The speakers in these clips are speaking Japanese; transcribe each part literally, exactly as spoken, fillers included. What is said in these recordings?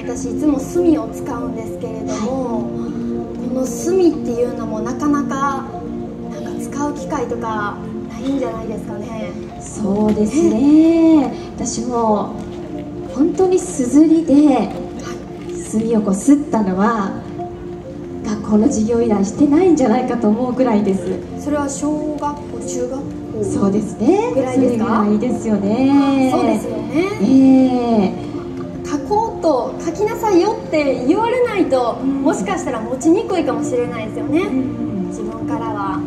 私いつも墨を使うんですけれども、この墨っていうのもなかなかなんか使う機会とかないんじゃないですかね。 そうですね、私も本当にすずりで墨をこうすったのは学校の授業以来してないんじゃないかと思うくらいです。 それは小学校、中学校、 そうですね、 ぐらいですか。 それぐらいですよね。 そうですよね。 えー、書こうと書きなさいよって言われないと、うん、もしかしたら持ちにくいかもしれないですよね、うん、自分からは。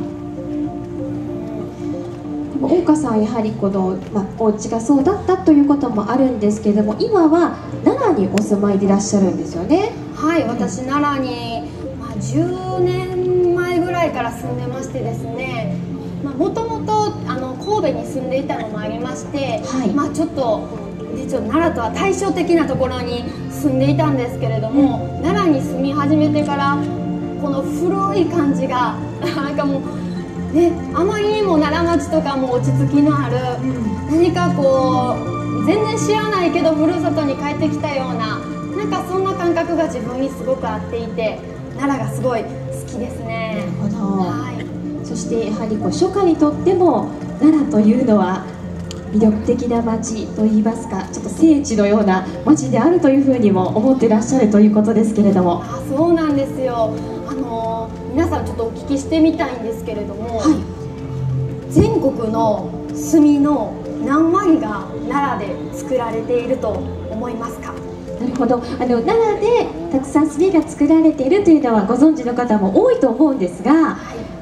でも大岡さん、やはりこの、まあ、お家がそうだったということもあるんですけれども、今は奈良にお住まいでいらっしゃるんですよね。 はい、私奈良に、まあ、じゅうねんまえぐらいから住んでましてですね、もともと神戸に住んでいたのもありまして、はい、まあちょっと、ね、ちょっと奈良とは対照的なところに住んでいたんですけれども、うん、奈良に住み始めてからこの古い感じがなんかもうね、あまりにも奈良町とかも落ち着きのある、うん、何かこう全然知らないけどふるさとに帰ってきたような、なんかそんな感覚が自分にすごく合っていて、奈良がすごい好きですね。 なるほど、 はい、 そしてやはりこう初夏にとっても奈良というのは魅力的な町といいますか、ちょっと聖地のような町であるというふうにも思っていらっしゃるということですけれども。 あ、そうなんですよ。あの皆さんちょっとお聞きしてみたいんですけれども、はい、全国の墨の何割が奈良で作られていると思いますか？ なるほど、あの奈良でたくさん墨が作られているというのはご存知の方も多いと思うんですが、はい、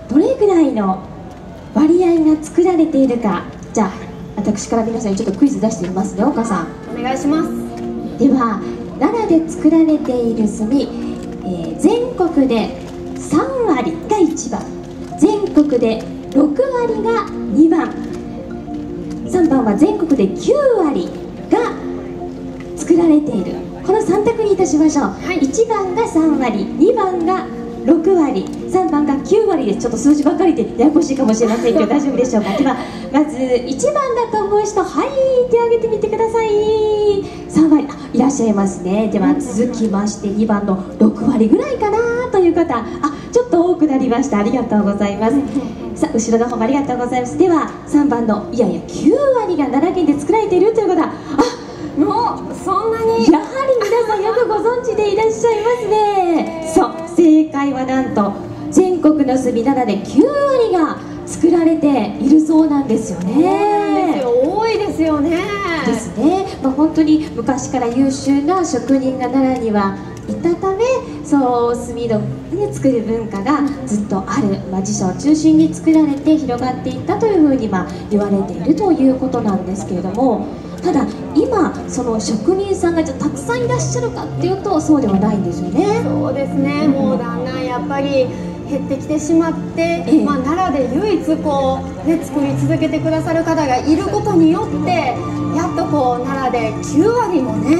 どれぐらいの割合が作られているか、じゃあ私から皆さんにちょっとクイズ出してみますね。岡さん、 お願いします。 では奈良で作られている墨、えー、全国でさんわりがいちばん、全国でろくわりがにばん、さんばんは全国できゅうわりが作られている、このさん択にいたしましょう、はい、いちばんがさんわり、にばんがろくわり、さんばんがきゅうわりです。ちょっと数字ばっかりでややこしいかもしれませんけど大丈夫でしょうか。ではまずいちばんだと思う人、はい、手を挙げてみてください。さんわり、あ、いらっしゃいますね。では続きましてにばんのろくわりぐらいかなという方、あ、ちょっと多くなりました。ありがとうございます。さあ後ろの方もありがとうございます。ではさんばんのいやいやきゅうわりが奈良県で作られているという方、あ、 もうそんなにやはり皆さんよくご存知でいらっしゃいますね。そう、正解はなんと全国の墨奈良できゅうわりが作られているそうなんですよね。 多いですよね。 ですね。まあ、本当に昔から優秀な職人が奈良にはいたため、そう墨の、ね、作る文化がずっとある、まあ、自社を中心に作られて広がっていったというふうに、まあ、言われているということなんですけれども、ただ今その職人さんがじゃたくさんいらっしゃるかっていうとそうではないんですよね。 そうですね、もうだんだんやっぱり減ってきてしまって、ええ、まあ、奈良で唯一こう、ね、作り続けてくださる方がいることによってやっとこう奈良できゅうわりもね、はい、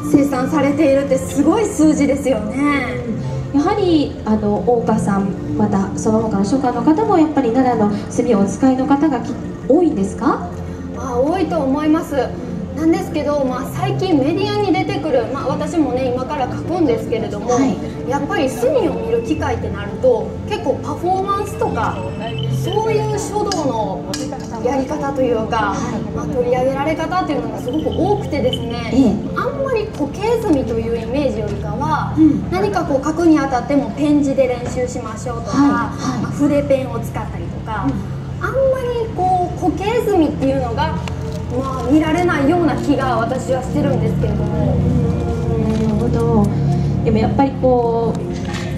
生産されているってすごい数字ですよね。 やはりあの大岡さん、またその他の書家の方もやっぱり奈良の墨をお使いの方が多いんですか？ まあ、多いと思います。なんですけど、まあ、最近メディアに出てくる、まあ、私もね今から書くんですけれども、はい、やっぱり墨を見る機会ってなると結構パフォーマンスとかそういう書道のやり方というか、はい、まあ、取り上げられ方っていうのがすごく多くてですね、ええ、あんまり固形墨というイメージよりかは、うん、何かこう書くにあたってもペン字で練習しましょうとか、はいはい、まあ、筆ペンを使ったりとか、うん、あんまりこう固形墨っていうのがまあ、見られないような気が私はしてるんですけれども。 なるほど。でもやっぱりこう